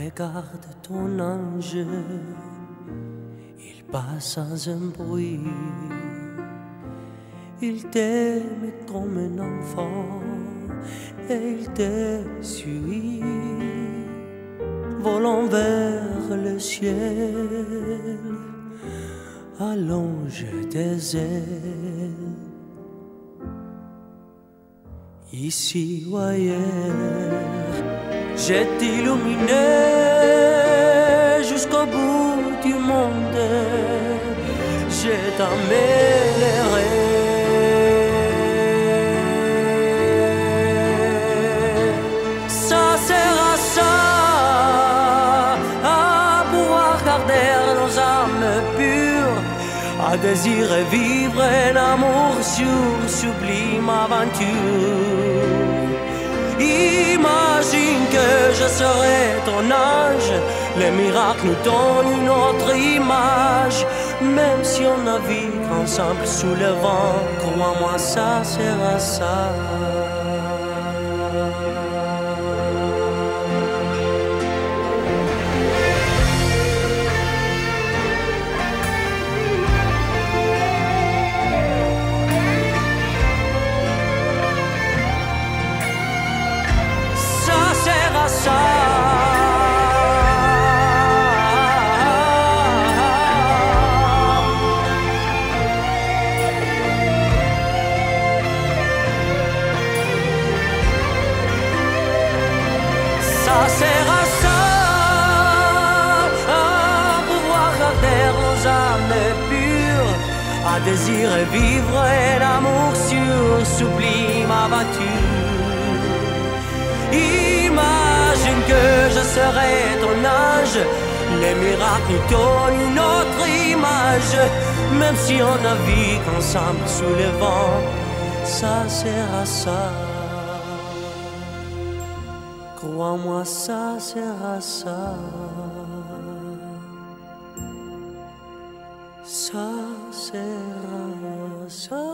Regarde ton ange, il passe sans un bruit. Il t'aime comme un enfant et il te suit, volant vers le ciel, allonge tes ailes. Ici ou ailleurs, je t'illuminerai jusqu'au bout du monde, je t'emmènerai. Ça sert à ça, à pouvoir garder nos âmes pures, à désirer vivre un amour sur sublime aventure. Imagine que je serai ton ange, les miracles nous donnent une autre image. Même si on navigue ensemble sous le vent, crois-moi, ça sert à ça. Ça sert à ça, à pouvoir garder nos âmes pures, à désirer vivre un amour sur sublime aventure. Imagine que je serai ton ange, les miracles nous donnent une autre image. Même si on navigue ensemble sous le vent, ça sert à ça. Crois-moi, ça sert à ça. Ça sert à ça.